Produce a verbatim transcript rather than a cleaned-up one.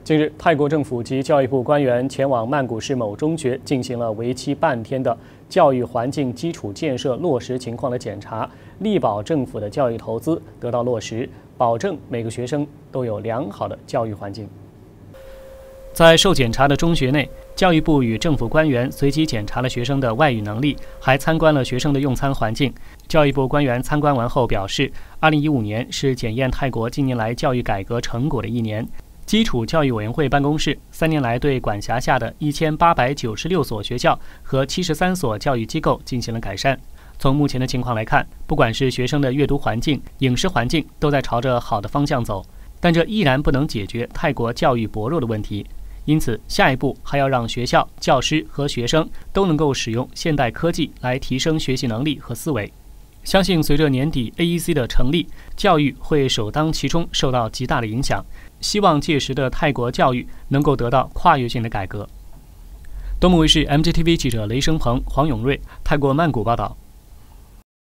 近日，泰国政府及教育部官员前往曼谷市某中学进行了为期半天的教育环境基础建设落实情况的检查，力保政府的教育投资得到落实，保证每个学生都有良好的教育环境。在受检查的中学内，教育部与政府官员随机检查了学生的外语能力，还参观了学生的用餐环境。教育部官员参观完后表示，二零一五年是检验泰国近年来教育改革成果的一年。基础教育委员会办公室三年来对管辖下的一千八百九十六所学校和七十三所教育机构进行了改善。从目前的情况来看，不管是学生的阅读环境、饮食环境，都在朝着好的方向走。但这依然不能解决泰国教育薄弱的问题。因此，下一步还要让学校、教师和学生都能够使用现代科技来提升学习能力和思维。相信随着年底 A E C 的成立，教育会首当其冲受到极大的影响。希望届时的泰国教育能够得到跨越性的改革。东木卫视 M G T V 记者雷声鹏、黄永瑞，泰国曼谷报道。